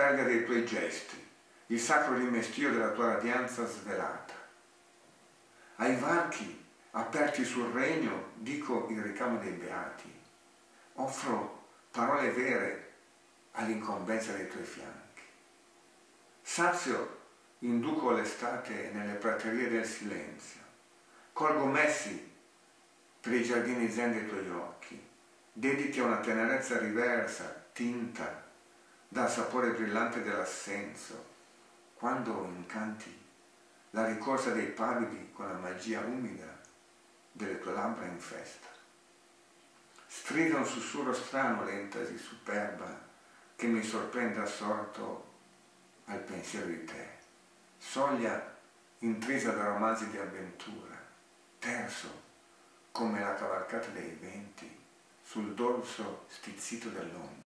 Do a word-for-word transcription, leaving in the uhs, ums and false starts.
targa dei tuoi gesti, il sacro rimestio della tua radianza svelata. Ai varchi aperti sul regno dico il ricamo dei beati, offro parole vere all'incombenza dei tuoi fianchi. Sazio induco l'estate nelle praterie del silenzio, colgo messi per i giardini zen dei tuoi occhi, dedichi a una tenerezza riversa, tinta dal sapore brillante dell'assenso, quando incanti la ricorsa dei pavidi con la magia umida delle tue labbra in festa. Strida un sussurro strano, l'entasi superba, che mi sorprende assorto al pensiero di te. Soglia intrisa da romanzi di avventura, terso come la cavalcata dei venti sul dorso stizzito dell'onda.